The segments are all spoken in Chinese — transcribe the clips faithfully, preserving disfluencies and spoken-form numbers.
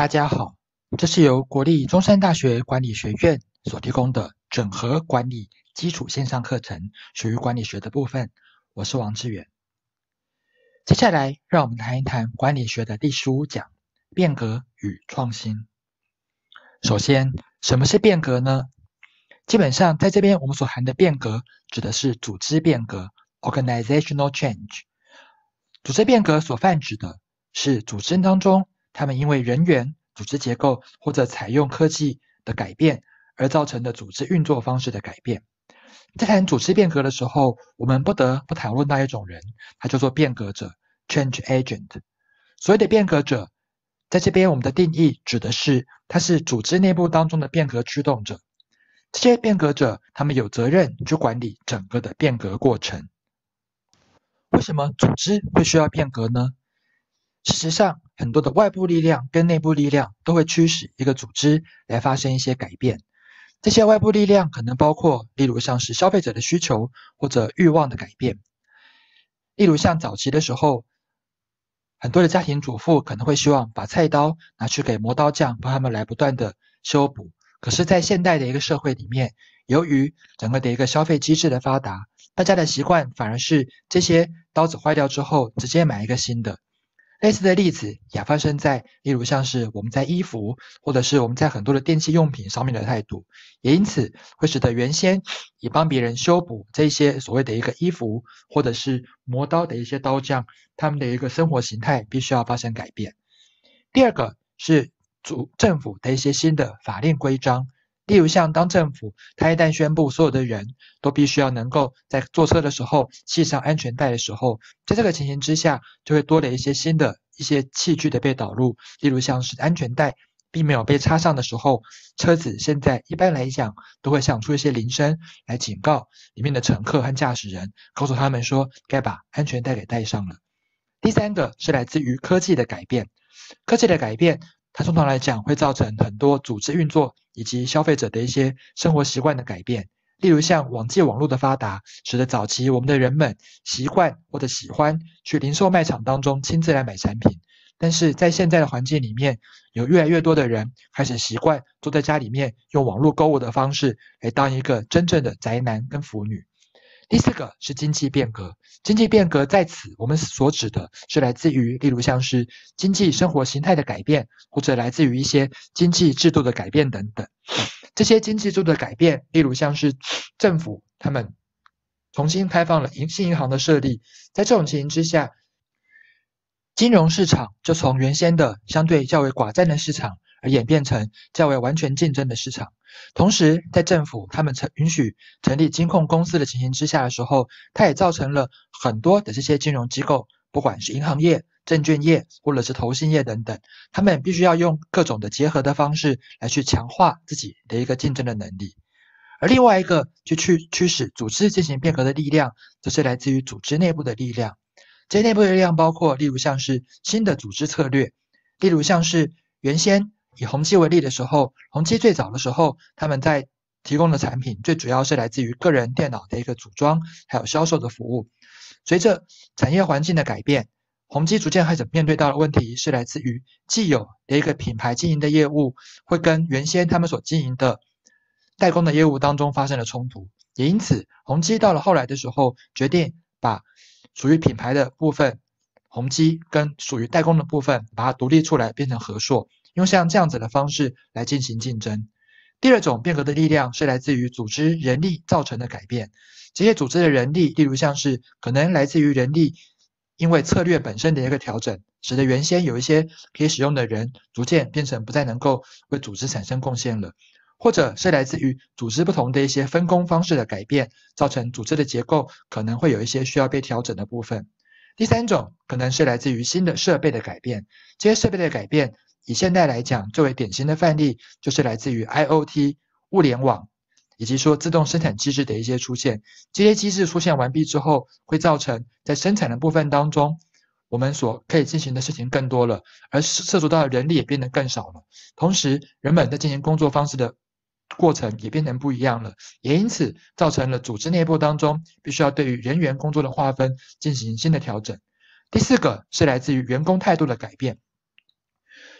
大家好，这是由国立中山大学管理学院所提供的整合管理基础线上课程，属于管理学的部分。我是王志远。接下来，让我们谈一谈管理学的第十五讲：变革与创新。首先，什么是变革呢？基本上，在这边我们所含的变革，指的是组织变革 （organizational change）。组织变革所泛指的是组织当中，他们因为人员、组织结构或者采用科技的改变而造成的组织运作方式的改变。在谈组织变革的时候，我们不得不讨论到一种人，他叫做变革者 （change agent）。所谓的变革者，在这边我们的定义指的是他是组织内部当中的变革驱动者。这些变革者，他们有责任去管理整个的变革过程。为什么组织会需要变革呢？事实上，很多的外部力量跟内部力量都会驱使一个组织来发生一些改变。这些外部力量可能包括，例如像是消费者的需求或者欲望的改变。例如像早期的时候，很多的家庭主妇可能会希望把菜刀拿去给磨刀匠，帮他们来不断的修补。可是在现代的一个社会里面，由于整个的一个消费机制的发达，大家的习惯反而是这些刀子坏掉之后直接买一个新的。类似的例子也发生在例如像是我们在衣服或者是我们在很多的电器用品上面的态度，也因此会使得原先以帮别人修补这些所谓的一个衣服或者是磨刀的一些刀匠，他们的一个生活形态必须要发生改变。第二个是主政府的一些新的法令规章，例如像当政府他一旦宣布所有的人都必须要能够在坐车的时候系上安全带的时候，在这个情形之下就会多了一些新的一些器具的被导入，例如像是安全带并没有被插上的时候，车子现在一般来讲都会响出一些铃声来警告里面的乘客和驾驶人，告诉他们说该把安全带给带上了。第三个是来自于科技的改变，科技的改变它通常来讲会造成很多组织运作以及消费者的一些生活习惯的改变，例如像网际网络的发达，使得早期我们的人们习惯或者喜欢去零售卖场当中亲自来买产品，但是在现在的环境里面，有越来越多的人开始习惯坐在家里面用网络购物的方式来当一个真正的宅男跟腐女。第四个是经济变革，经济变革在此我们所指的是来自于例如像是经济生活形态的改变，或者来自于一些经济制度的改变等等。这些经济制度的改变，例如像是政府他们重新开放了新银行的设立，在这种情形之下，金融市场就从原先的相对较为寡占的市场而演变成较为完全竞争的市场。同时在政府他们允许成立金控公司的情形之下的时候，它也造成了很多的这些金融机构，不管是银行业、证券业或者是投信业等等，他们必须要用各种的结合的方式来去强化自己的一个竞争的能力。而另外一个去驱驱使组织进行变革的力量，则是来自于组织内部的力量。这些内部的力量包括例如像是新的组织策略，例如像是原先以宏基为例的时候，宏基最早的时候他们在提供的产品最主要是来自于个人电脑的一个组装还有销售的服务。随着产业环境的改变，宏基逐渐开始面对到的问题是来自于既有的一个品牌经营的业务会跟原先他们所经营的代工的业务当中发生了冲突，也因此宏基到了后来的时候决定把属于品牌的部分宏基跟属于代工的部分把它独立出来变成和硕，用像这样子的方式来进行竞争。第二种变革的力量是来自于组织人力造成的改变，这些组织的人力例如像是可能来自于人力因为策略本身的一个调整，使得原先有一些可以使用的人逐渐变成不再能够为组织产生贡献了，或者是来自于组织不同的一些分工方式的改变，造成组织的结构可能会有一些需要被调整的部分。第三种可能是来自于新的设备的改变，这些设备的改变以现代来讲最为典型的范例就是来自于 I O T 物联网以及说自动生产机制的一些出现。这些机制出现完毕之后，会造成在生产的部分当中我们所可以进行的事情更多了，而涉及到的人力也变得更少了，同时人们在进行工作方式的过程也变成不一样了，也因此造成了组织内部当中必须要对于人员工作的划分进行新的调整。第四个是来自于员工态度的改变，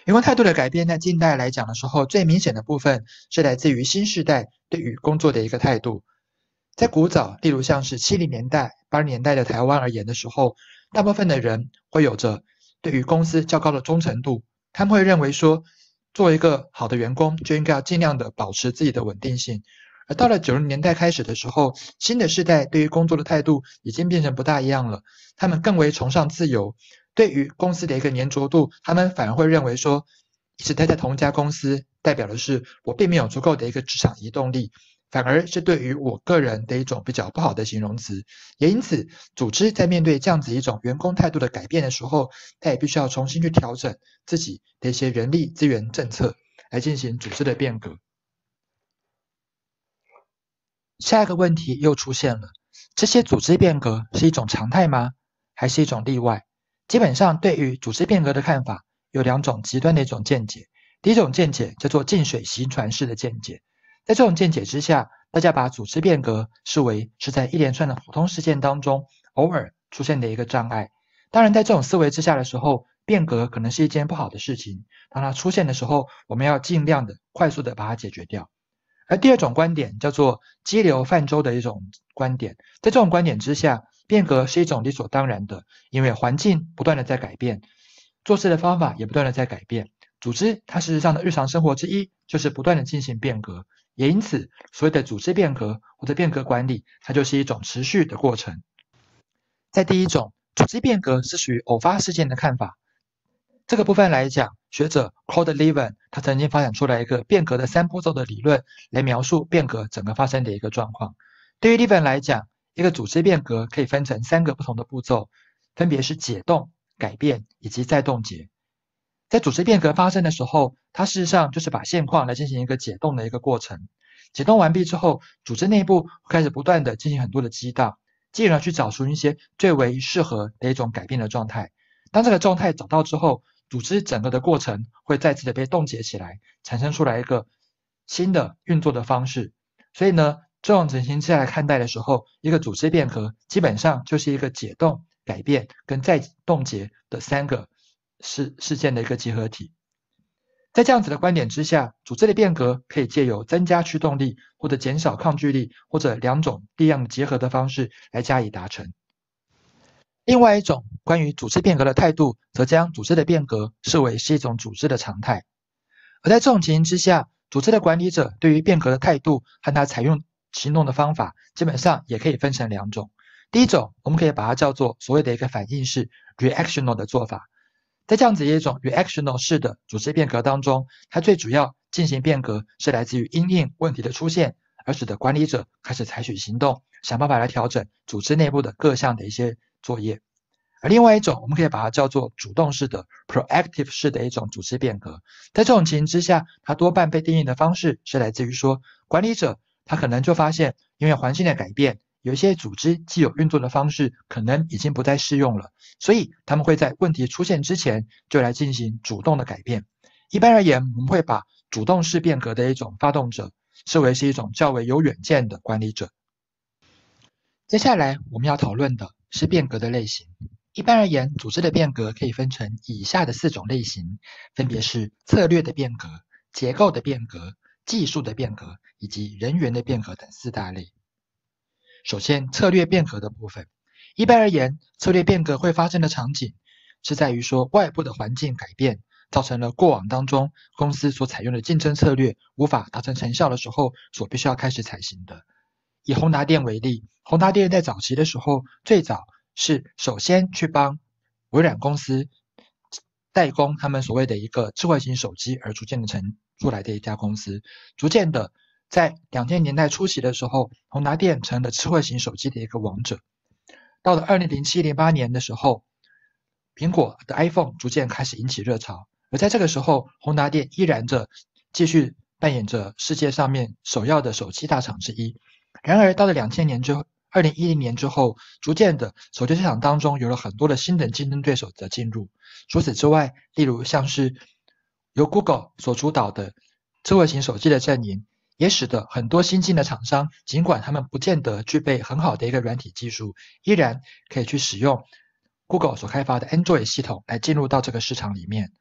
员工态度的改变，在近代来讲的时候，最明显的部分是来自于新世代对于工作的一个态度。在古早，例如像是七零年代、八零年代的台湾而言的时候，大部分的人会有着对于公司较高的忠诚度，他们会认为说，作为一个好的员工，就应该要尽量的保持自己的稳定性。而到了九零年代开始的时候，新的世代对于工作的态度已经变成不大一样了，他们更为崇尚自由，对于公司的一个粘着度，他们反而会认为说，一直待在同一家公司，代表的是我并没有足够的一个职场移动力，反而是对于我个人的一种比较不好的形容词。也因此，组织在面对这样子一种员工态度的改变的时候，它也必须要重新去调整自己的一些人力资源政策，来进行组织的变革。下一个问题又出现了，这些组织变革是一种常态吗？还是一种例外？基本上对于组织变革的看法有两种极端的一种见解。第一种见解叫做近水行船式的见解，在这种见解之下，大家把组织变革视为是在一连串的普通事件当中偶尔出现的一个障碍。当然在这种思维之下的时候，变革可能是一件不好的事情，当它出现的时候，我们要尽量的快速的把它解决掉。而第二种观点叫做激流泛舟的一种观点，在这种观点之下，变革是一种理所当然的，因为环境不断的在改变，做事的方法也不断的在改变，组织它事实上的日常生活之一就是不断的进行变革，也因此所谓的组织变革或者变革管理，它就是一种持续的过程。在第一种组织变革是属于偶发事件的看法，这个部分来讲，学者 Claude Levin 他曾经发展出来一个变革的三步骤的理论，来描述变革整个发生的一个状况。对于 Levin 来讲，一个组织变革可以分成三个不同的步骤，分别是解冻、改变以及再冻结。在组织变革发生的时候，它事实上就是把现况来进行一个解冻的一个过程。解冻完毕之后，组织内部开始不断的进行很多的激荡，进而去找出一些最为适合的一种改变的状态。当这个状态找到之后，组织整个的过程会再次的被冻结起来，产生出来一个新的运作的方式。所以呢，这种情形下来看待的时候，一个组织变革基本上就是一个解冻、改变跟再冻结的三个事事件的一个集合体。在这样子的观点之下，组织的变革可以借由增加驱动力或者减少抗拒力，或者两种力量结合的方式来加以达成。另外一种关于组织变革的态度，则将组织的变革视为是一种组织的常态。而在这种情形之下，组织的管理者对于变革的态度和他采用行动的方法，基本上也可以分成两种。第一种，我们可以把它叫做所谓的一个反应式 reactional 的做法。在这样子一种 reactional 式的组织变革当中，它最主要进行变革是来自于因应问题的出现，而使得管理者开始采取行动，想办法来调整组织内部的各项的一些作业。而另外一种，我们可以把它叫做主动式的 proactive 式的一种组织变革。在这种情形之下，它多半被定义的方式是来自于说，管理者他可能就发现，因为环境的改变，有一些组织既有运作的方式可能已经不再适用了，所以他们会在问题出现之前就来进行主动的改变。一般而言，我们会把主动式变革的一种发动者视为是一种较为有远见的管理者。接下来我们要讨论的是变革的类型。一般而言，组织的变革可以分成以下的四种类型，分别是策略的变革、结构的变革、技术的变革以及人员的变革等四大类。首先，策略变革的部分，一般而言，策略变革会发生的场景是在于说外部的环境改变，造成了过往当中公司所采用的竞争策略无法达成成效的时候，所必须要开始采行的。以宏达电为例，宏达电在早期的时候，最早是首先去帮微软公司代工他们所谓的一个智慧型手机而逐渐的成出来的一家公司，逐渐的在两千年代初期的时候，宏达电成了智慧型手机的一个王者。到了二零零七零八年的时候，苹果的 iPhone 逐渐开始引起热潮，而在这个时候，宏达电依然着继续扮演着世界上面首要的手机大厂之一。然而到了两千年之后，二零一零年之后，逐渐的手机市场当中有了很多的新的竞争对手的进入。除此之外，例如像是由 Google 所主导的智慧型手机的阵营，也使得很多新进的厂商，尽管他们不见得具备很好的一个软体技术，依然可以去使用 Google 所开发的 Android 系统来进入到这个市场里面。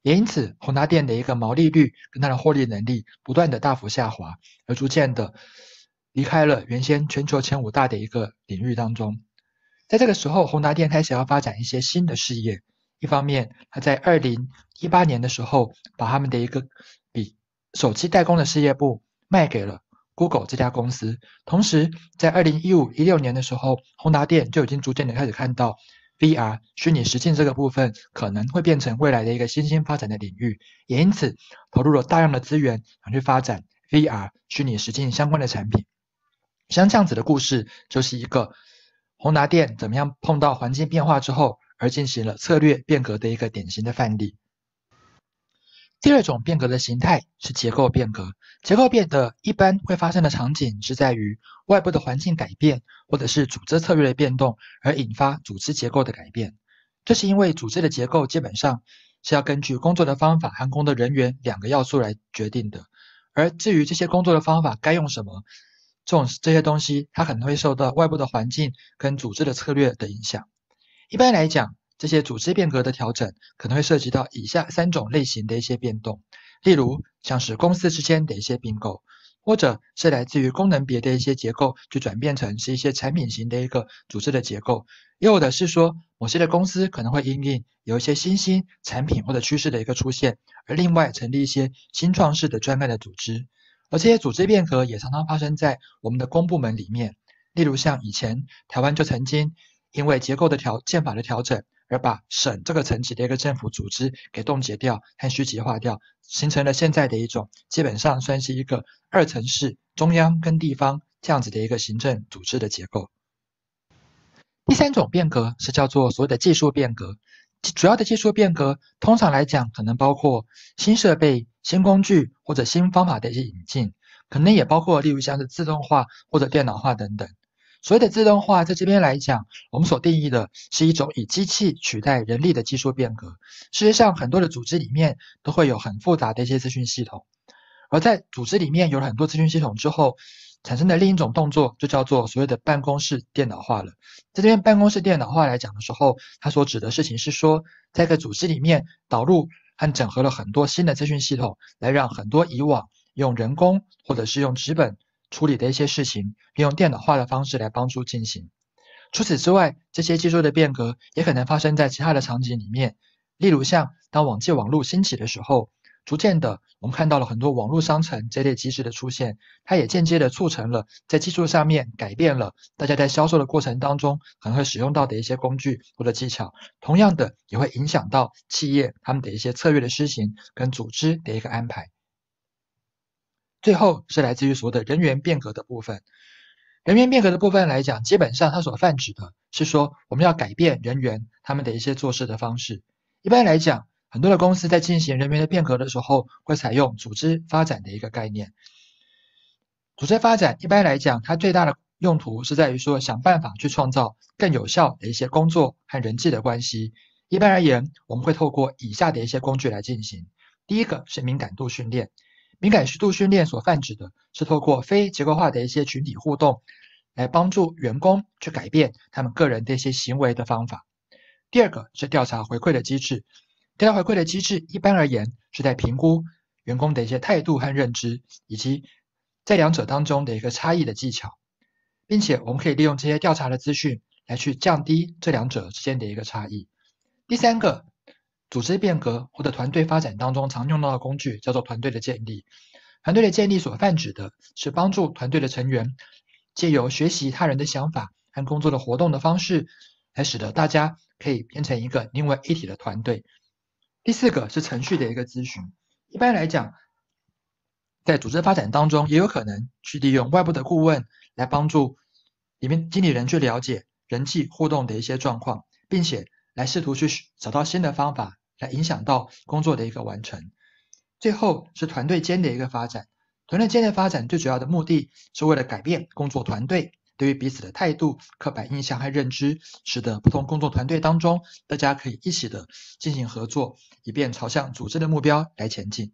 也因此宏达电的一个毛利率跟它的获利能力不断的大幅下滑，而逐渐的离开了原先全球前五大的一个领域当中。在这个时候，宏达电开始要发展一些新的事业。一方面，他在二零一八年的时候，把他们的一个比手机代工的事业部卖给了 Google 这家公司。同时，在二零一五、一六年的时候，宏达电就已经逐渐的开始看到 V R 虚拟实境这个部分可能会变成未来的一个新兴发展的领域，也因此投入了大量的资源想去发展 V R 虚拟实境相关的产品。像这样子的故事，就是一个宏达电怎么样碰到环境变化之后而进行了策略变革的一个典型的范例。第二种变革的形态是结构变革。结构变革一般会发生的场景是在于外部的环境改变，或者是组织策略的变动而引发组织结构的改变。这是因为组织的结构基本上是要根据工作的方法和工作人员两个要素来决定的，而至于这些工作的方法该用什么，这种这些东西它可能会受到外部的环境跟组织的策略的影响。一般来讲，这些组织变革的调整可能会涉及到以下三种类型的一些变动，例如像是公司之间的一些并购，或者是来自于功能别的一些结构就转变成是一些产品型的一个组织的结构，又或者是说某些的公司可能会因应有一些新兴产品或者趋势的一个出现，而另外成立一些新创式的专案的组织。而这些组织变革也常常发生在我们的公部门里面，例如像以前台湾就曾经因为结构的调建法的调整，而把省这个层级的一个政府组织给冻结掉和虚极化掉，形成了现在的一种基本上算是一个二层式中央跟地方这样子的一个行政组织的结构。第三种变革是叫做所谓的技术变革。主要的技术变革通常来讲可能包括新设备、新工具或者新方法的一些引进，可能也包括例如像是自动化或者电脑化等等。所谓的自动化在这边来讲，我们所定义的是一种以机器取代人力的技术变革。事实上，很多的组织里面都会有很复杂的一些资讯系统，而在组织里面有了很多资讯系统之后，产生的另一种动作就叫做所谓的办公室电脑化了。在这边办公室电脑化来讲的时候，它所指的事情是说，在一个组织里面导入和整合了很多新的资讯系统，来让很多以往用人工或者是用纸本处理的一些事情，利用电脑化的方式来帮助进行。除此之外，这些技术的变革也可能发生在其他的场景里面，例如像当网际网络兴起的时候，逐渐的我们看到了很多网络商城这类机制的出现，它也间接的促成了在技术上面改变了大家在销售的过程当中可能会使用到的一些工具或者技巧，同样的也会影响到企业他们的一些策略的施行跟组织的一个安排。最后是来自于所谓的人员变革的部分。人员变革的部分来讲，基本上它所泛指的是说我们要改变人员他们的一些做事的方式。一般来讲，很多的公司在进行人员的变革的时候，会采用组织发展的一个概念。组织发展一般来讲，它最大的用途是在于说想办法去创造更有效的一些工作和人际的关系。一般而言，我们会透过以下的一些工具来进行。第一个是敏感度训练。敏感度训练所泛指的是透过非结构化的一些群体互动，来帮助员工去改变他们个人的一些行为的方法。第二个是调查回馈的机制。调查回馈的机制一般而言是在评估员工的一些态度和认知，以及在两者当中的一个差异的技巧，并且我们可以利用这些调查的资讯来去降低这两者之间的一个差异。第三个组织变革或者团队发展当中常用到的工具叫做团队的建立。团队的建立所泛指的是帮助团队的成员借由学习他人的想法和工作的活动的方式，来使得大家可以变成一个凝为一体的团队。第四个是程序的一个咨询。一般来讲，在组织发展当中也有可能去利用外部的顾问来帮助里面经理人去了解人际互动的一些状况，并且来试图去找到新的方法来影响到工作的一个完成。最后是团队间的一个发展。团队间的发展最主要的目的是为了改变工作团队对于彼此的态度、刻板印象和认知，使得不同工作团队当中大家可以一起的进行合作，以便朝向组织的目标来前进。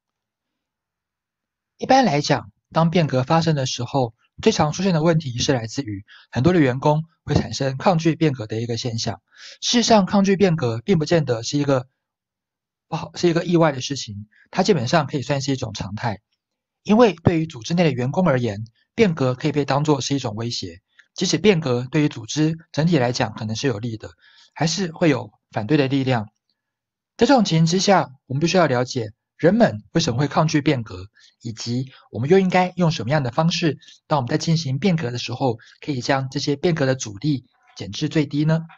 一般来讲，当变革发生的时候，最常出现的问题是来自于很多的员工会产生抗拒变革的一个现象。事实上，抗拒变革并不见得是一个不好，是一个意外的事情，它基本上可以算是一种常态。因为对于组织内的员工而言，变革可以被当作是一种威胁，即使变革对于组织整体来讲可能是有利的，还是会有反对的力量。在这种情形之下，我们必须要了解人们为什么会抗拒变革，以及我们又应该用什么样的方式，当我们在进行变革的时候，可以将这些变革的阻力减至最低呢？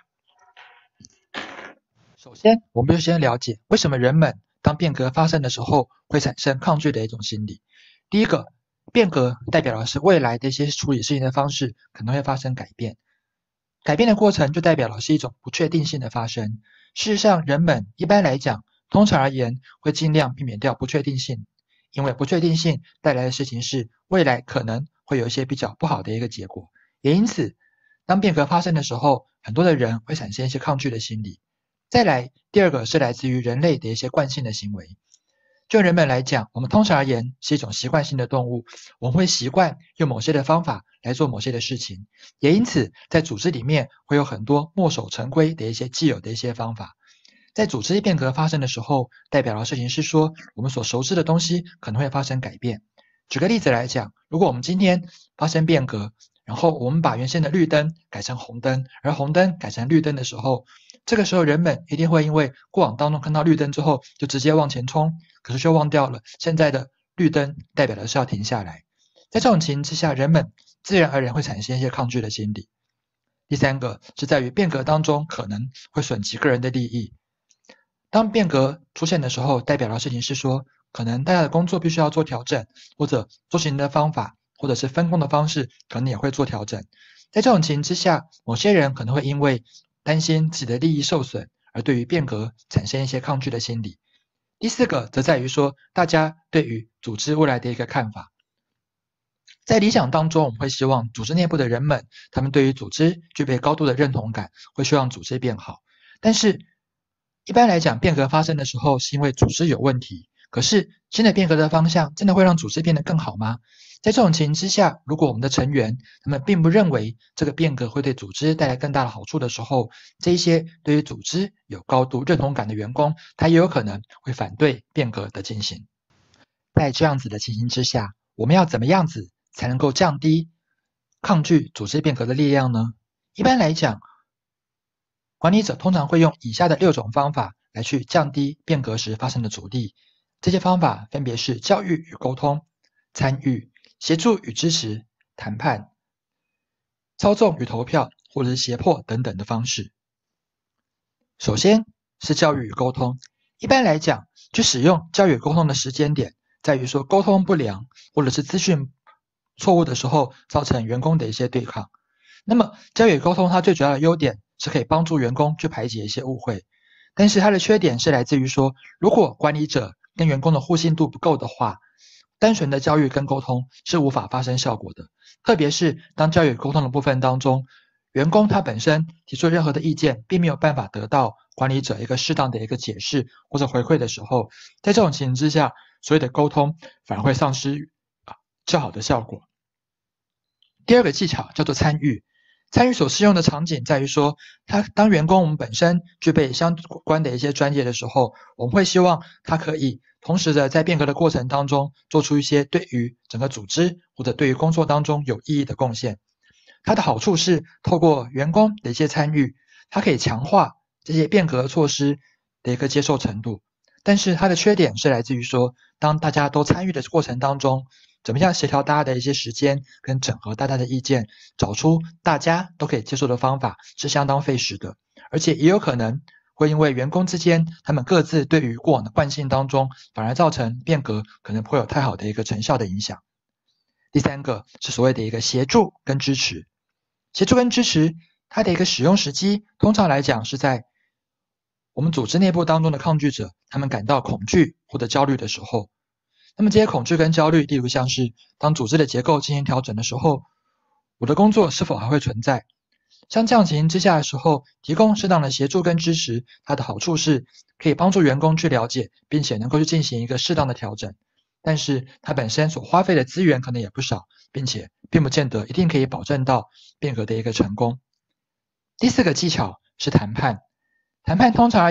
首先，我们就先了解为什么人们当变革发生的时候会产生抗拒的一种心理。第一个，变革代表的是未来的一些处理事情的方式可能会发生改变，改变的过程就代表了是一种不确定性的发生。事实上，人们一般来讲，通常而言会尽量避免掉不确定性，因为不确定性带来的事情是未来可能会有一些比较不好的一个结果。也因此，当变革发生的时候，很多的人会产生一些抗拒的心理。再来，第二个是来自于人类的一些惯性的行为。就人们来讲，我们通常而言是一种习惯性的动物，我们会习惯用某些的方法来做某些的事情，也因此在组织里面会有很多墨守成规的一些既有的一些方法。在组织变革发生的时候，代表的事情是说我们所熟知的东西可能会发生改变。举个例子来讲，如果我们今天发生变革，然后我们把原先的绿灯改成红灯，而红灯改成绿灯的时候，这个时候人们一定会因为过往当中看到绿灯之后就直接往前冲，可是却忘掉了现在的绿灯代表的是要停下来。在这种情形之下，人们自然而然会产生一些抗拒的心理。第三个是在于变革当中可能会损及个人的利益。当变革出现的时候，代表的事情是说可能大家的工作必须要做调整，或者做事情的方法或者是分工的方式可能也会做调整。在这种情形之下，某些人可能会因为担心自己的利益受损而对于变革产生一些抗拒的心理。第四个则在于说大家对于组织未来的一个看法。在理想当中，我们会希望组织内部的人们他们对于组织具备高度的认同感，会希望组织变好。但是一般来讲，变革发生的时候是因为组织有问题，可是新的变革的方向真的会让组织变得更好吗？在这种情形之下，如果我们的成员他们并不认为这个变革会对组织带来更大的好处的时候，这一些对于组织有高度认同感的员工，他也有可能会反对变革的进行。在这样子的情形之下，我们要怎么样子才能够降低抗拒组织变革的力量呢？一般来讲，管理者通常会用以下的六种方法来去降低变革时发生的阻力。这些方法分别是教育与沟通、参与、协助与支持、谈判、操纵与投票，或者是胁迫等等的方式。首先是教育与沟通。一般来讲，去使用教育与沟通的时间点在于说沟通不良或者是资讯错误的时候造成员工的一些对抗。那么教育与沟通它最主要的优点是可以帮助员工去排解一些误会，但是它的缺点是来自于说，如果管理者跟员工的互信度不够的话，单纯的教育跟沟通是无法发生效果的。特别是当教育沟通的部分当中，员工他本身提出任何的意见并没有办法得到管理者一个适当的一个解释或者回馈的时候，在这种情形之下，所谓的沟通反而会丧失啊较好的效果。第二个技巧叫做参与。参与所适用的场景在于说，他当员工我们本身具备相关的一些专业的时候，我们会希望他可以同时的在变革的过程当中做出一些对于整个组织或者对于工作当中有意义的贡献。它的好处是透过员工的一些参与，它可以强化这些变革措施的一个接受程度。但是它的缺点是来自于说，当大家都参与的过程当中，怎么样协调大家的一些时间跟整合大家的意见，找出大家都可以接受的方法是相当费时的，而且也有可能会因为员工之间他们各自对于过往的惯性当中，反而造成变革可能不会有太好的一个成效的影响。第三个是所谓的一个协助跟支持。协助跟支持它的一个使用时机，通常来讲是在我们组织内部当中的抗拒者他们感到恐惧或者焦虑的时候。那么这些恐惧跟焦虑，例如像是当组织的结构进行调整的时候，我的工作是否还会存在？像这样情形之下的时候，提供适当的协助跟支持，它的好处是可以帮助员工去了解，并且能够去进行一个适当的调整。但是它本身所花费的资源可能也不少，并且并不见得一定可以保证到变革的一个成功。第四个技巧是谈判。谈判通常而言，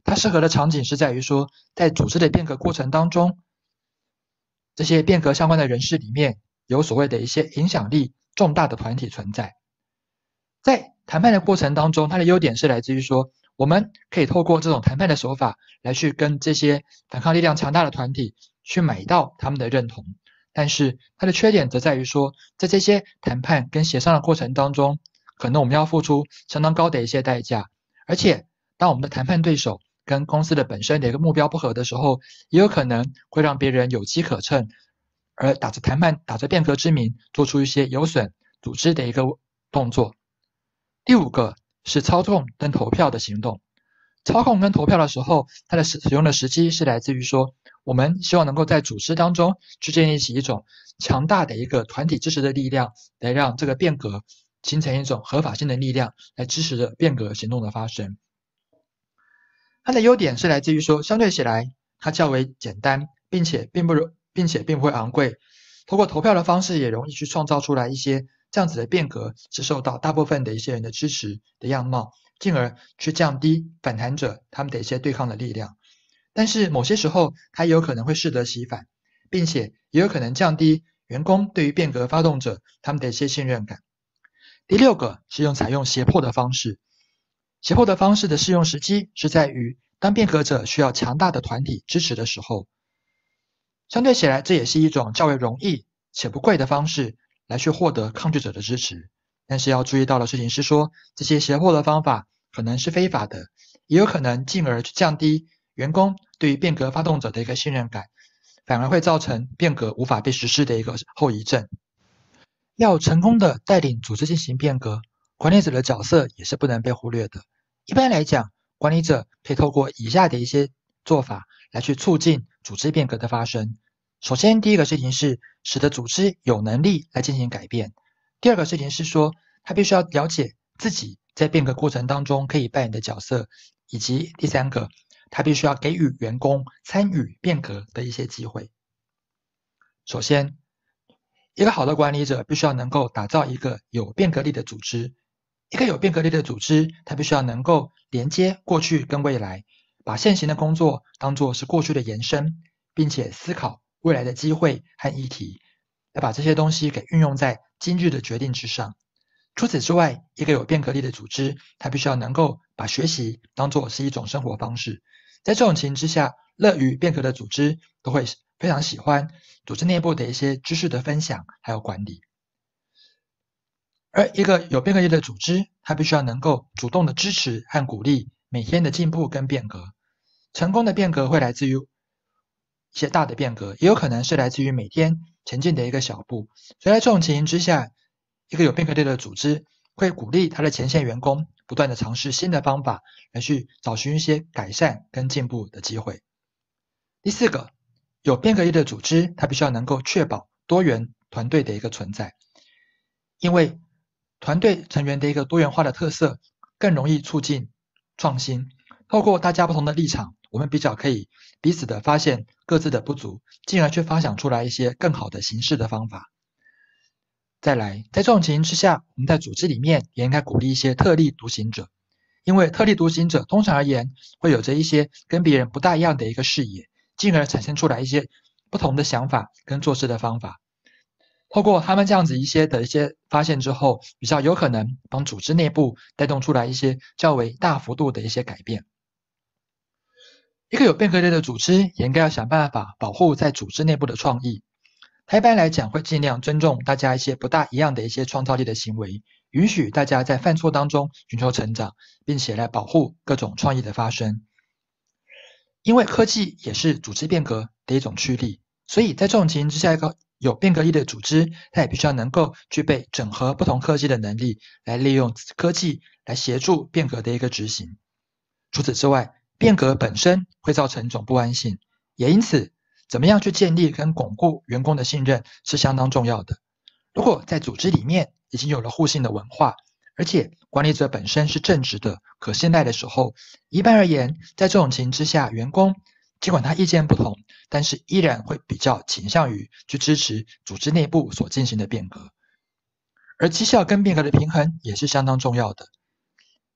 它适合的场景是在于说，在组织的变革过程当中，这些变革相关的人士里面有所谓的一些影响力重大的团体存在。在谈判的过程当中，它的优点是来自于说，我们可以透过这种谈判的手法来去跟这些反抗力量强大的团体去买到他们的认同。但是它的缺点则在于说，在这些谈判跟协商的过程当中，可能我们要付出相当高的一些代价，而且当我们的谈判对手跟公司的本身的一个目标不合的时候，也有可能会让别人有机可乘，而打着谈判打着变革之名做出一些有损组织的一个动作。第五个是操控跟投票的行动。操控跟投票的时候，它的使用的时机是来自于说，我们希望能够在组织当中去建立起一种强大的一个团体支持的力量，来让这个变革形成一种合法性的力量，来支持着变革行动的发生。它的优点是来自于说，相对起来它较为简单，并且并不并且并不会昂贵。通过投票的方式也容易去创造出来一些这样子的变革是受到大部分的一些人的支持的样貌，进而去降低反弹者他们的一些对抗的力量。但是某些时候它也有可能会适得其反，并且也有可能降低员工对于变革发动者他们的一些信任感。第六个是用采用胁迫的方式。胁迫的方式的适用时机是在于当变革者需要强大的团体支持的时候。相对起来，这也是一种较为容易且不贵的方式来去获得抗拒者的支持。但是要注意到的事情是说，这些胁迫的方法可能是非法的，也有可能进而去降低员工对于变革发动者的一个信任感，反而会造成变革无法被实施的一个后遗症。要成功的带领组织进行变革，管理者的角色也是不能被忽略的。一般来讲，管理者可以透过以下的一些做法来去促进组织变革的发生。首先，第一个事情是使得组织有能力来进行改变。第二个事情是说，他必须要了解自己在变革过程当中可以扮演的角色，以及第三个，他必须要给予员工参与变革的一些机会。首先，一个好的管理者必须要能够打造一个有变革力的组织。一个有变革力的组织，它必须要能够连接过去跟未来，把现行的工作当作是过去的延伸，并且思考未来的机会和议题，来把这些东西给运用在今日的决定之上。除此之外，一个有变革力的组织，它必须要能够把学习当作是一种生活方式。在这种情形之下，乐于变革的组织都会非常喜欢组织内部的一些知识的分享还有管理。而一个有变革力的组织，它必须要能够主动的支持和鼓励每天的进步跟变革。成功的变革会来自于一些大的变革，也有可能是来自于每天前进的一个小步。所以在这种情形之下，一个有变革力的组织会鼓励他的前线员工不断的尝试新的方法，来去找寻一些改善跟进步的机会。第四个，有变革力的组织，它必须要能够确保多元团队的一个存在，因为团队成员的一个多元化的特色更容易促进创新。透过大家不同的立场，我们比较可以彼此的发现各自的不足，进而去发想出来一些更好的行事的方法。再来，在这种情形之下，我们在组织里面也应该鼓励一些特立独行者，因为特立独行者通常而言会有着一些跟别人不大一样的一个视野，进而产生出来一些不同的想法跟做事的方法。透过他们这样子一些的一些发现之后，比较有可能帮组织内部带动出来一些较为大幅度的一些改变。一个有变革力的组织也应该要想办法保护在组织内部的创意。它一般来讲会尽量尊重大家一些不大一样的一些创造力的行为，允许大家在犯错当中寻求成长，并且来保护各种创意的发生。因为科技也是组织变革的一种驱力，所以在这种情形之下，一个有变革力的组织，它也必须要能够具备整合不同科技的能力，来利用科技来协助变革的一个执行。除此之外，变革本身会造成一种不安性，也因此怎么样去建立跟巩固员工的信任是相当重要的。如果在组织里面已经有了互信的文化，而且管理者本身是正直的、可信赖的时候，一般而言，在这种情形之下，员工尽管他意见不同，但是依然会比较倾向于去支持组织内部所进行的变革。而绩效跟变革的平衡也是相当重要的。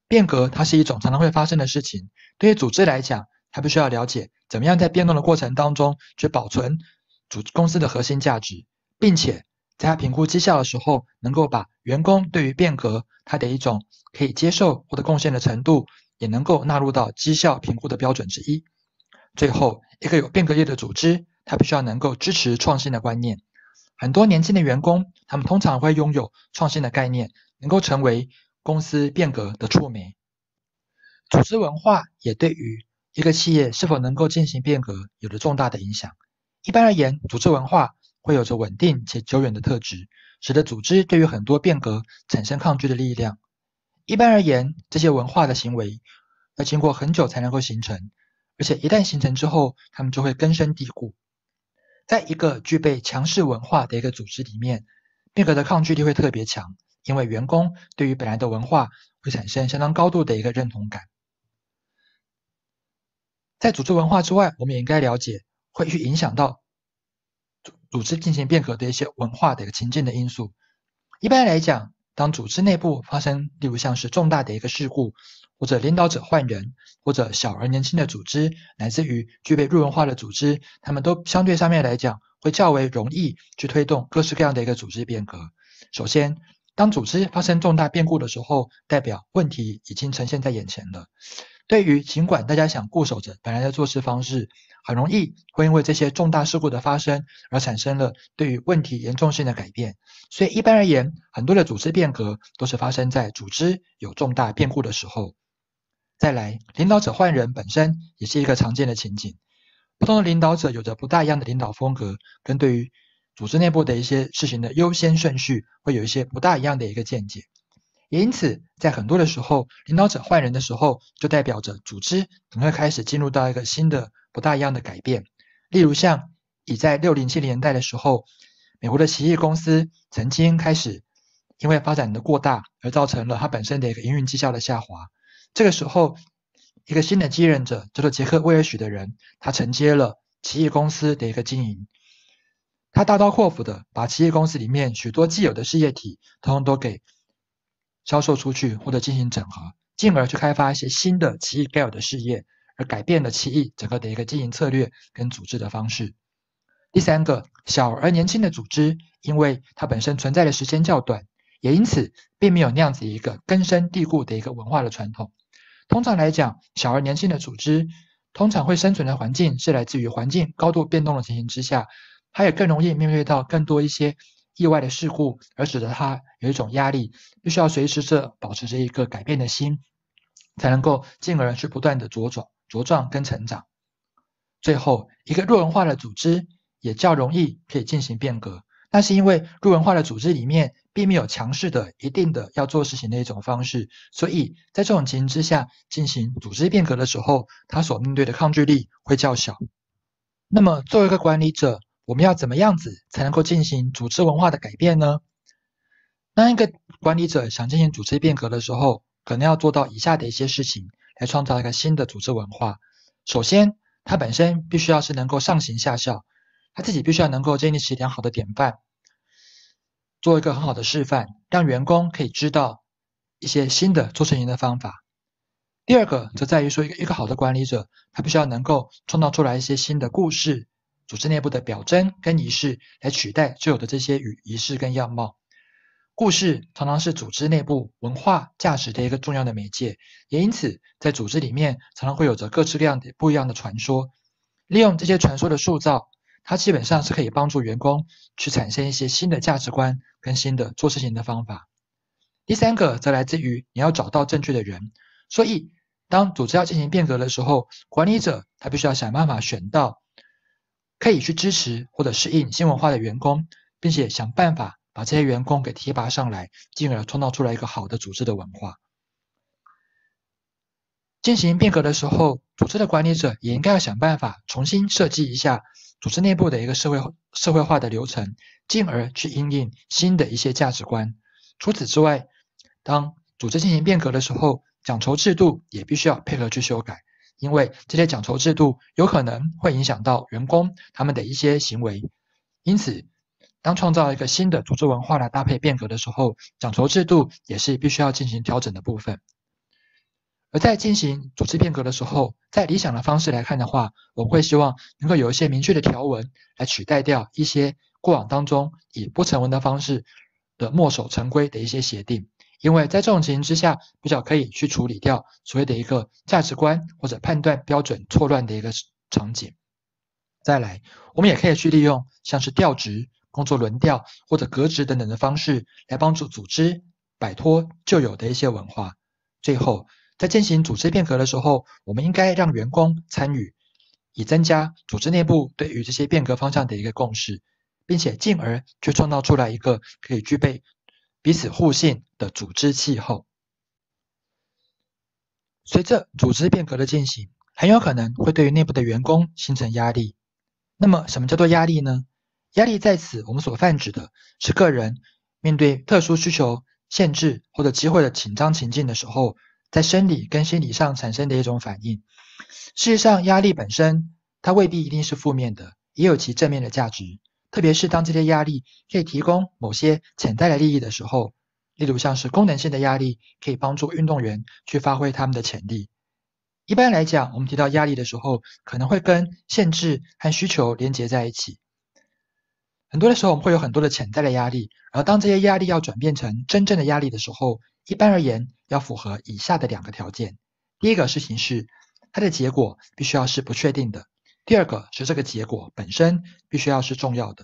变革它是一种常常会发生的事情，对于组织来讲，它必须要了解怎么样在变动的过程当中去保存主公司的核心价值，并且在他评估绩效的时候，能够把员工对于变革他的一种可以接受或者贡献的程度，也能够纳入到绩效评估的标准之一。最后，一个有变革力的组织，它必须要能够支持创新的观念。很多年轻的员工，他们通常会拥有创新的概念，能够成为公司变革的触媒。组织文化也对于一个企业是否能够进行变革有着重大的影响。一般而言，组织文化会有着稳定且久远的特质，使得组织对于很多变革产生抗拒的力量。一般而言，这些文化的行为要经过很久才能够形成，而且一旦形成之后，他们就会根深蒂固。在一个具备强势文化的一个组织里面，变革的抗拒力会特别强，因为员工对于本来的文化会产生相当高度的一个认同感。在组织文化之外，我们也应该了解会去影响到组织进行变革的一些文化的一个情境的因素。一般来讲，当组织内部发生例如像是重大的一个事故，或者领导者换人，或者小而年轻的组织，乃至于具备弱文化的组织，他们都相对上面来讲会较为容易去推动各式各样的一个组织变革。首先，当组织发生重大变故的时候，代表问题已经呈现在眼前了。对于尽管大家想固守着本来的做事方式，很容易会因为这些重大事故的发生而产生了对于问题严重性的改变。所以一般而言，很多的组织变革都是发生在组织有重大变故的时候。再来，领导者换人本身也是一个常见的情景。不同的领导者有着不大一样的领导风格，跟对于组织内部的一些事情的优先顺序会有一些不大一样的一个见解。也因此，在很多的时候，领导者换人的时候，就代表着组织可能会开始进入到一个新的不大一样的改变。例如像以在六零七零年代的时候，美国的奇异公司曾经开始因为发展的过大而造成了它本身的一个营运绩效的下滑。这个时候，一个新的继任者叫做杰克·威尔许的人，他承接了奇异公司的一个经营。他大刀阔斧的把奇异公司里面许多既有的事业体通通都给销售出去或者进行整合，进而去开发一些新的奇异该有的事业，而改变了奇异整个的一个经营策略跟组织的方式。第三个，小而年轻的组织，因为它本身存在的时间较短，也因此并没有那样子一个根深蒂固的一个文化的传统。通常来讲，小而年轻的组织通常会生存的环境是来自于环境高度变动的情形之下，它也更容易面对到更多一些意外的事故，而使得它有一种压力，必须要随时着保持着一个改变的心，才能够进而去不断的茁壮、茁壮跟成长。最后，一个弱文化的组织也较容易可以进行变革，那是因为弱文化的组织里面并没有强势的一定的要做事情的一种方式，所以在这种情形之下进行组织变革的时候，它所面对的抗拒力会较小。那么作为一个管理者，我们要怎么样子才能够进行组织文化的改变呢？当一个管理者想进行组织变革的时候，可能要做到以下的一些事情，来创造一个新的组织文化。首先，他本身必须要是能够上行下效，他自己必须要能够建立起良好的典范，做一个很好的示范，让员工可以知道一些新的做事情的方法。第二个则在于说，一个一个好的管理者，他必须要能够创造出来一些新的故事、组织内部的表征跟仪式，来取代旧有的这些仪式跟样貌。故事常常是组织内部文化价值的一个重要的媒介，也因此在组织里面常常会有着各式各样的不一样的传说。利用这些传说的塑造，它基本上是可以帮助员工去产生一些新的价值观跟新的做事情的方法。第三个则来自于你要找到正确的人，所以当组织要进行变革的时候，管理者他必须要想办法选到可以去支持或者适应新文化的员工，并且想办法把这些员工给提拔上来，进而创造出来一个好的组织的文化。进行变革的时候，组织的管理者也应该要想办法重新设计一下组织内部的一个社会社会化的流程，进而去因应新的一些价值观。除此之外，当组织进行变革的时候，奖酬制度也必须要配合去修改，因为这些奖酬制度有可能会影响到员工他们的一些行为。因此，当创造一个新的组织文化来搭配变革的时候，奖酬制度也是必须要进行调整的部分。 而在进行组织变革的时候，在理想的方式来看的话，我们会希望能够有一些明确的条文来取代掉一些过往当中以不成文的方式的墨守成规的一些协定，因为在这种情形之下，比较可以去处理掉所谓的一个价值观或者判断标准错乱的一个场景。再来，我们也可以去利用像是调职、工作轮调或者革职等等的方式来帮助组织摆脱旧有的一些文化。最后，在进行组织变革的时候，我们应该让员工参与，以增加组织内部对于这些变革方向的一个共识，并且进而去创造出来一个可以具备彼此互信的组织气候。随着组织变革的进行，很有可能会对于内部的员工形成压力。那么什么叫做压力呢？压力在此我们所泛指的是个人面对特殊需求、限制或者机会的紧张情境的时候，在生理跟心理上产生的一种反应。事实上，压力本身它未必一定是负面的，也有其正面的价值。特别是当这些压力可以提供某些潜在的利益的时候，例如像是功能性的压力，可以帮助运动员去发挥他们的潜力。一般来讲，我们提到压力的时候，可能会跟限制和需求连结在一起。很多的时候，我们会有很多的潜在的压力，而当这些压力要转变成真正的压力的时候，一般而言要符合以下的两个条件。第一个事情是，它的结果必须要是不确定的；第二个是这个结果本身必须要是重要的。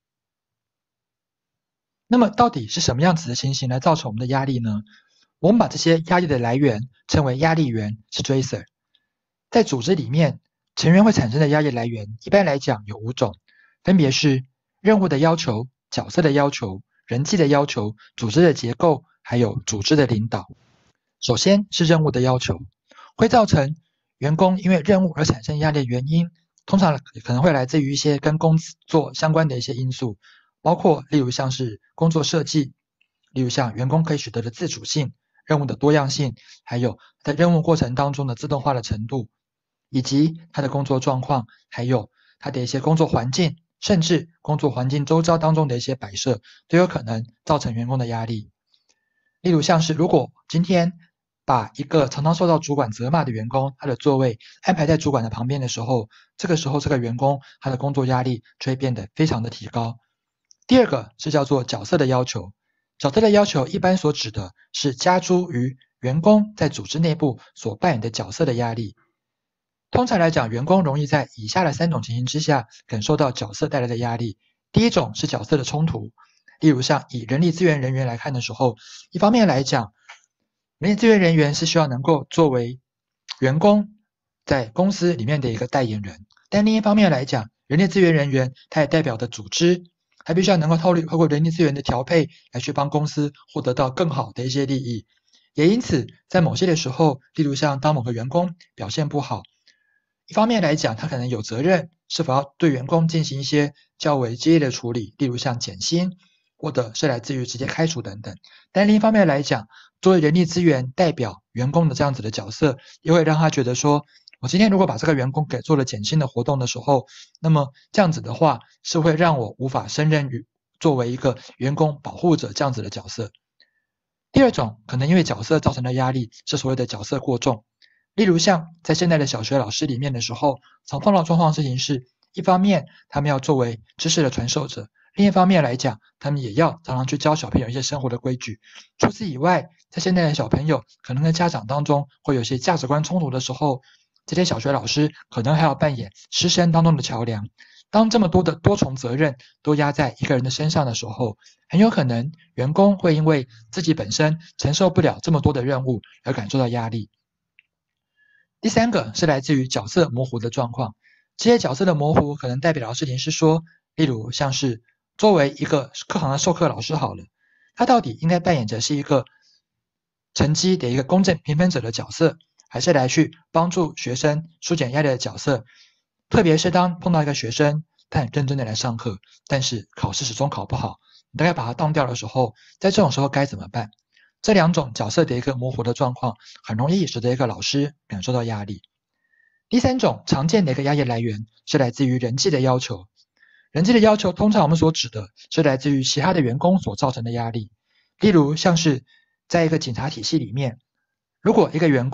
那么到底是什么样子的情形来造成我们的压力呢？我们把这些压力的来源称为压力源 stressor。在组织里面，成员会产生的压力来源一般来讲有五种，分别是任务的要求、角色的要求、人际的要求、组织的结构，还有组织的领导。首先是任务的要求，会造成员工因为任务而产生压力的原因，通常可能会来自于一些跟工作相关的一些因素，包括例如像是工作设计，例如像员工可以取得的自主性、任务的多样性，还有在任务过程当中的自动化的程度，以及他的工作状况，还有他的一些工作环境，甚至工作环境周遭当中的一些摆设，都有可能造成员工的压力。例如像是如果今天把一个常常受到主管责骂的员工，他的座位安排在主管的旁边的时候，这个时候这个员工他的工作压力就会变得非常的提高。第二个是叫做角色的要求，角色的要求一般所指的是加诸于员工在组织内部所扮演的角色的压力。通常来讲，员工容易在以下的三种情形之下感受到角色带来的压力。第一种是角色的冲突，例如像以人力资源人员来看的时候，一方面来讲，人力资源人员是需要能够作为员工在公司里面的一个代言人，但另一方面来讲，人力资源人员他也代表的组织，他必须要能够透过人力资源的调配来去帮公司获得到更好的一些利益。也因此，在某些的时候，例如像当某个员工表现不好，一方面来讲，他可能有责任是否要对员工进行一些较为激烈的处理，例如像减薪，或者是来自于直接开除等等。但另一方面来讲，作为人力资源代表员工的这样子的角色，也会让他觉得说，我今天如果把这个员工给做了减薪的活动的时候，那么这样子的话是会让我无法胜任于作为一个员工保护者这样子的角色。第二种可能因为角色造成的压力是所谓的角色过重，例如像在现在的小学老师里面的时候，常碰到状况的事情是，一方面他们要作为知识的传授者，另一方面来讲，他们也要常常去教小朋友一些生活的规矩。除此以外，在现在的小朋友可能跟家长当中会有一些价值观冲突的时候，这些小学老师可能还要扮演师生当中的桥梁。当这么多的多重责任都压在一个人的身上的时候，很有可能员工会因为自己本身承受不了这么多的任务而感受到压力。第三个是来自于角色模糊的状况，这些角色的模糊可能代表的事情是说，例如像是作为一个课堂的授课老师好了，他到底应该扮演着是一个成绩的一个公正评分者的角色，还是来去帮助学生疏解压力的角色？特别是当碰到一个学生，他很认真的来上课，但是考试始终考不好，你大概把他当掉的时候，在这种时候该怎么办？这两种角色的一个模糊的状况，很容易使得一个老师感受到压力。第三种常见的一个压力来源是来自于人际的要求。人际的要求通常我们所指的是来自于其他的员工所造成的压力。例如像是在一个警察体系里面，如果一个员工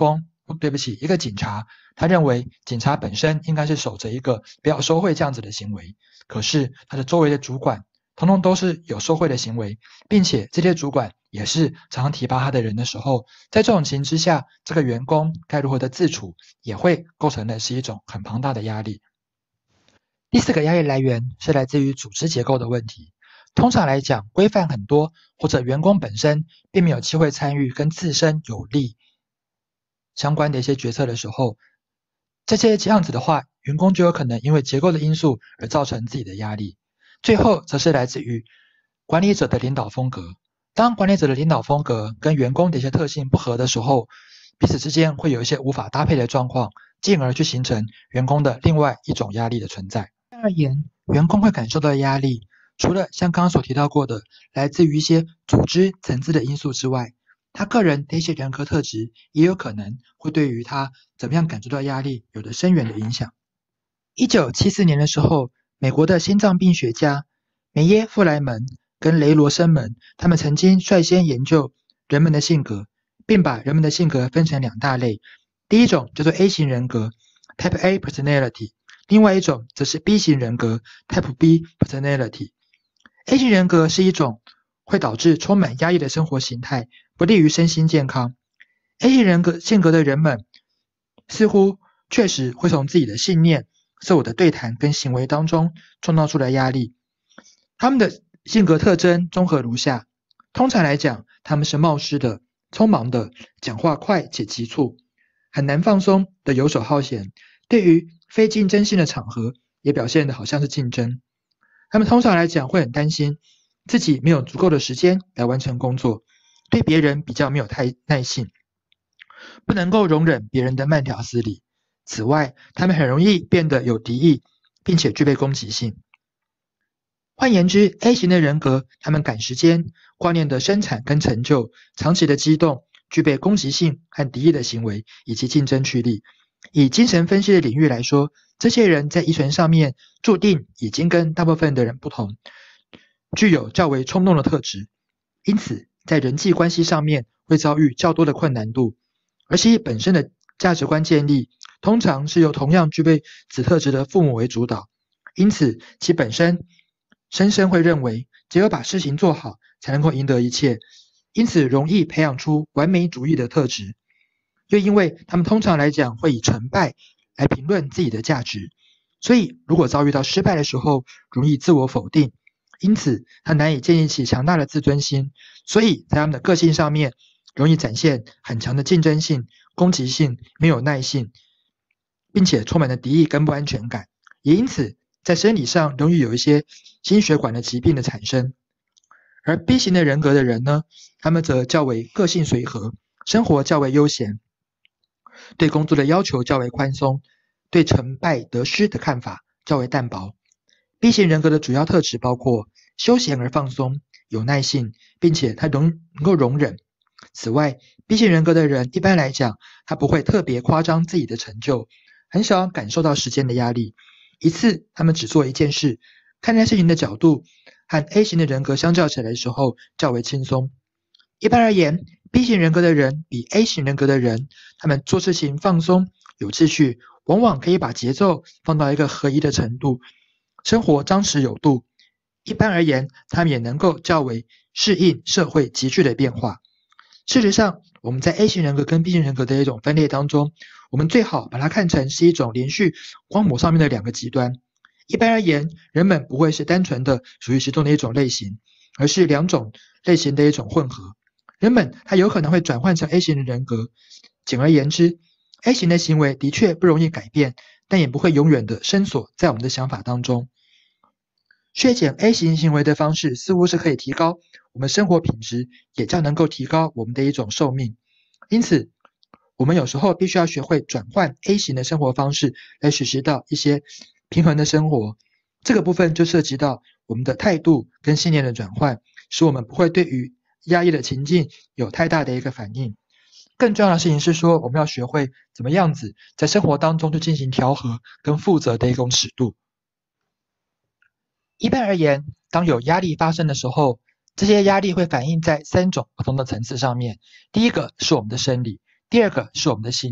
对不起，一个警察，他认为警察本身应该是守着一个不要收贿这样子的行为，可是他的周围的主管统统都是有收贿的行为，并且这些主管也是常常提拔他的人的时候，在这种情形之下，这个员工该如何的自处，也会构成的是一种很庞大的压力。第四个压力来源是来自于组织结构的问题。通常来讲，规范很多，或者员工本身并没有机会参与跟自身有利相关的一些决策的时候，这些这样子的话，员工就有可能因为结构的因素而造成自己的压力。最后则是来自于管理者的领导风格。当管理者的领导风格跟员工的一些特性不合的时候，彼此之间会有一些无法搭配的状况，进而去形成员工的另外一种压力的存在。而言，员工会感受到的压力，除了像刚刚所提到过的来自于一些组织层次的因素之外，他个人的一些人格特质也有可能会对于他怎么样感受到压力有着深远的影响。一九七四年的时候，美国的心脏病学家梅耶夫莱门跟雷罗生门，他们曾经率先研究人们的性格，并把人们的性格分成两大类。第一种叫做 A 型人格 Type A Personality， 另外一种则是 B 型人格 Type B Personality。A 型人格是一种会导致充满压抑的生活形态，不利于身心健康。A 型人格性格的人们似乎确实会从自己的信念、自我的对谈跟行为当中创造出来压力。他们的性格特征综合如下：通常来讲，他们是冒失的、匆忙的、讲话快且急促，很难放松的游手好闲，对于非竞争性的场合也表现得好像是竞争。他们通常来讲会很担心自己没有足够的时间来完成工作，对别人比较没有太耐性，不能够容忍别人的慢条斯理。此外，他们很容易变得有敌意，并且具备攻击性。换言之 ，A 型的人格，他们赶时间、挂念的生产跟成就、长期的激动、具备攻击性和敌意的行为，以及竞争驱力。以精神分析的领域来说，这些人在遗传上面注定已经跟大部分的人不同，具有较为冲动的特质，因此在人际关系上面会遭遇较多的困难度，而其本身的价值观建立通常是由同样具备此特质的父母为主导，因此其本身深深会认为只有把事情做好才能够赢得一切，因此容易培养出完美主义的特质。又因为他们通常来讲会以成败来评论自己的价值，所以如果遭遇到失败的时候容易自我否定，因此他难以建立起强大的自尊心，所以在他们的个性上面容易展现很强的竞争性、攻击性、没有耐性，并且充满了敌意跟不安全感，也因此在生理上容易有一些心血管的疾病的产生。而 B 型的人格的人呢，他们则较为个性随和，生活较为悠闲，对工作的要求较为宽松，对成败得失的看法较为淡薄。B 型人格的主要特质包括休闲而放松、有耐性，并且他容能够容忍。此外 B 型人格的人一般来讲，他不会特别夸张自己的成就，很少感受到时间的压力，一次他们只做一件事，看待事情的角度和 A 型的人格相较起来的时候较为轻松。一般而言， B 型人格的人比 A 型人格的人，他们做事情放松有秩序，往往可以把节奏放到一个合一的程度，生活张弛有度。一般而言，他们也能够较为适应社会急剧的变化。事实上，我们在 A 型人格跟 B 型人格的一种分裂当中，我们最好把它看成是一种连续光谱上面的两个极端。一般而言，人们不会是单纯的属于其中的一种类型，而是两种类型的一种混合。人们他有可能会转换成 A 型的人格。简而言之， A 型的行为的确不容易改变，但也不会永远的深锁在我们的想法当中。削减 A 型行为的方式似乎是可以提高我们生活品质，也较能够提高我们的一种寿命。因此，我们有时候必须要学会转换 A 型的生活方式，来实施到一些平衡的生活。这个部分就涉及到我们的态度跟信念的转换，使我们不会对于压抑的情境有太大的一个反应。更重要的事情是说，我们要学会怎么样子在生活当中去进行调和跟负责的一种尺度。一般而言，当有压力发生的时候，这些压力会反映在三种不同的层次上面。第一个是我们的生理，第二个是我们的心理，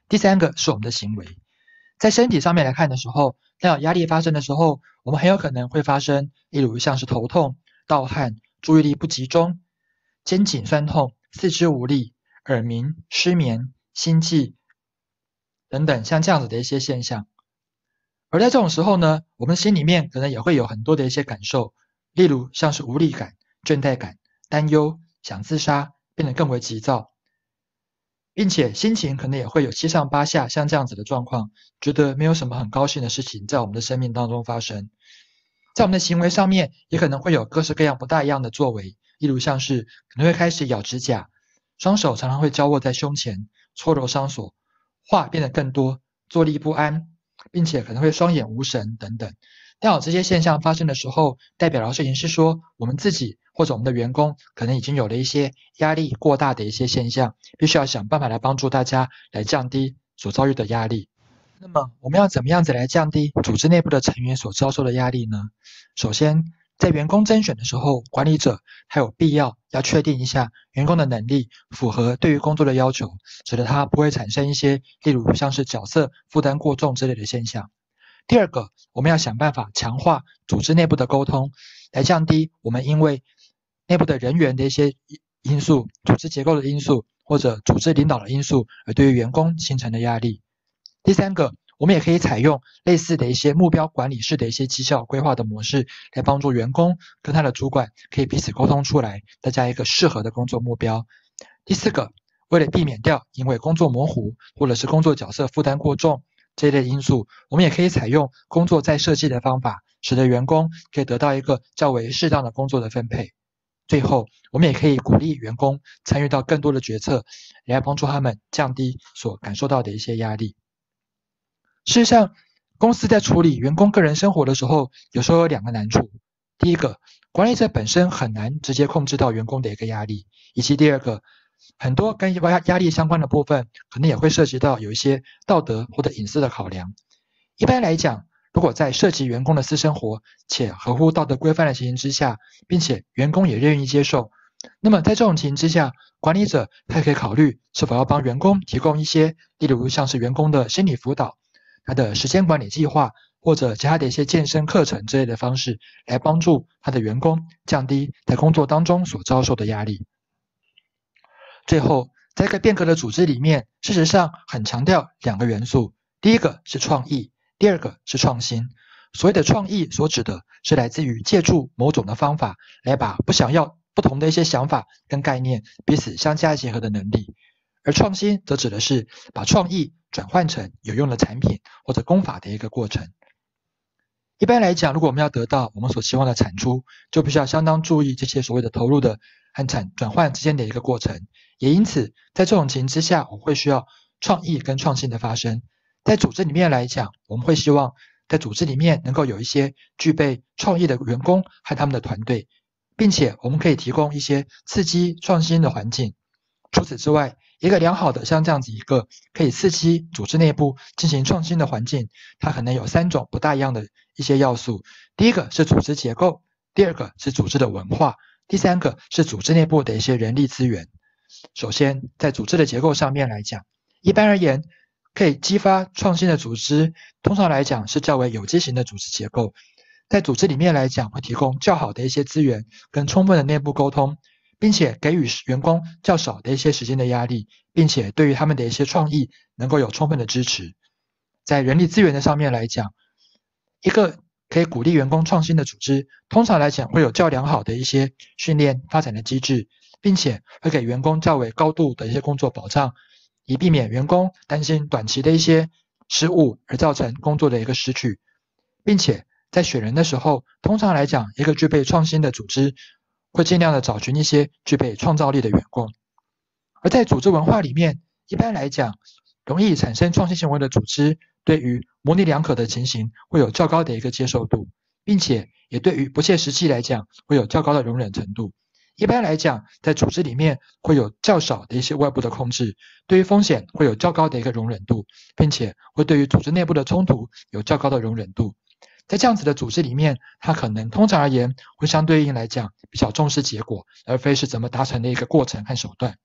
第三个是我们的行为。在身体上面来看的时候，当有压力发生的时候，我们很有可能会发生，例如像是头痛、盗汗、注意力不集中、肩颈酸痛、四肢无力、耳鸣、失眠、心悸等等像这样子的一些现象。而在这种时候呢，我们心里面可能也会有很多的一些感受，例如像是无力感、倦怠感、担忧、想自杀，变得更为急躁，并且心情可能也会有七上八下，像这样子的状况，觉得没有什么很高兴的事情在我们的生命当中发生。在我们的行为上面，也可能会有各式各样不大一样的作为，例如像是可能会开始咬指甲，双手常常会交握在胸前，搓揉伤所，话变得更多，坐立不安，并且可能会双眼无神等等。当有这些现象发生的时候，代表的事情是说，我们自己或者我们的员工可能已经有了一些压力过大的一些现象，必须要想办法来帮助大家来降低所遭遇的压力。那么我们要怎么样子来降低组织内部的成员所遭受的压力呢？首先，在员工甄选的时候，管理者还有必要要确定一下员工的能力符合对于工作的要求，使得他不会产生一些例如像是角色负担过重之类的现象。第二个，我们要想办法强化组织内部的沟通，来降低我们因为内部的人员的一些因素、组织结构的因素或者组织领导的因素而对于员工形成的压力。第三个，我们也可以采用类似的一些目标管理式的一些绩效规划的模式，来帮助员工跟他的主管可以彼此沟通出来，大家一个适合的工作目标。第四个，为了避免掉因为工作模糊或者是工作角色负担过重这一类因素，我们也可以采用工作再设计的方法，使得员工可以得到一个较为适当的工作的分配。最后，我们也可以鼓励员工参与到更多的决策，来帮助他们降低所感受到的一些压力。事实上，公司在处理员工个人生活的时候，有时候有两个难处。第一个，管理者本身很难直接控制到员工的一个压力，以及第二个，很多跟压力相关的部分，可能也会涉及到有一些道德或者隐私的考量。一般来讲，如果在涉及员工的私生活且合乎道德规范的情形之下，并且员工也愿意接受，那么在这种情形之下，管理者他可以考虑是否要帮员工提供一些，例如像是员工的心理辅导、他的时间管理计划，或者其他的一些健身课程之类的方式，来帮助他的员工降低在工作当中所遭受的压力。最后，在一个变革的组织里面，事实上很强调两个元素，第一个是创意，第二个是创新。所谓的创意所指的是来自于借助某种的方法，来把不想要不同的一些想法跟概念彼此相加结合的能力。而创新则指的是把创意转换成有用的产品或者工法的一个过程。一般来讲，如果我们要得到我们所期望的产出，就必须要相当注意这些所谓的投入的和产转换之间的一个过程。也因此，在这种情形之下，我们会需要创意跟创新的发生。在组织里面来讲，我们会希望在组织里面能够有一些具备创意的员工和他们的团队，并且我们可以提供一些刺激创新的环境。除此之外，一个良好的像这样子一个可以刺激组织内部进行创新的环境，它可能有三种不大一样的一些要素。第一个是组织结构，第二个是组织的文化，第三个是组织内部的一些人力资源。首先，在组织的结构上面来讲，一般而言，可以激发创新的组织，通常来讲是较为有机型的组织结构。在组织里面来讲，会提供较好的一些资源跟充分的内部沟通，并且给予员工较少的一些时间的压力，并且对于他们的一些创意能够有充分的支持。在人力资源的上面来讲，一个可以鼓励员工创新的组织，通常来讲会有较良好的一些训练发展的机制，并且会给员工较为高度的一些工作保障，以避免员工担心短期的一些失误而造成工作的一个失去。并且在选人的时候，通常来讲，一个具备创新的组织会尽量的找寻一些具备创造力的员工。而在组织文化里面，一般来讲，容易产生创新行为的组织，对于模棱两可的情形会有较高的一个接受度，并且也对于不切实际来讲会有较高的容忍程度。一般来讲，在组织里面会有较少的一些外部的控制，对于风险会有较高的一个容忍度，并且会对于组织内部的冲突有较高的容忍度。在这样子的组织里面，它可能通常而言会相对应来讲比较重视结果，而非是怎么达成的一个过程和手段。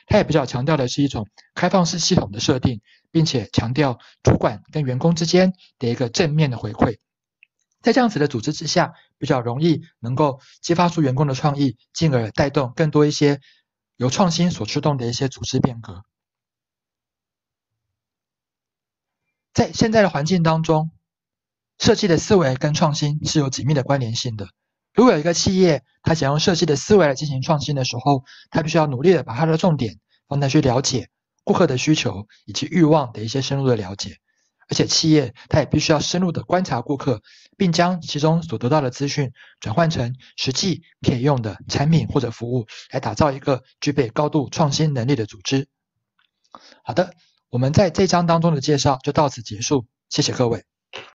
它也比较强调的是一种开放式系统的设定，并且强调主管跟员工之间的一个正面的回馈。在这样子的组织之下，比较容易能够激发出员工的创意，进而带动更多一些由创新所驱动的一些组织变革。在现在的环境当中，设计的思维跟创新是有紧密的关联性的。如果有一个企业，它想用设计的思维来进行创新的时候，它必须要努力的把它的重点放在去了解顾客的需求以及欲望的一些深入的了解。而且企业它也必须要深入的观察顾客，并将其中所得到的资讯转换成实际可以用的产品或者服务，来打造一个具备高度创新能力的组织。好的，我们在这一章当中的介绍就到此结束，谢谢各位。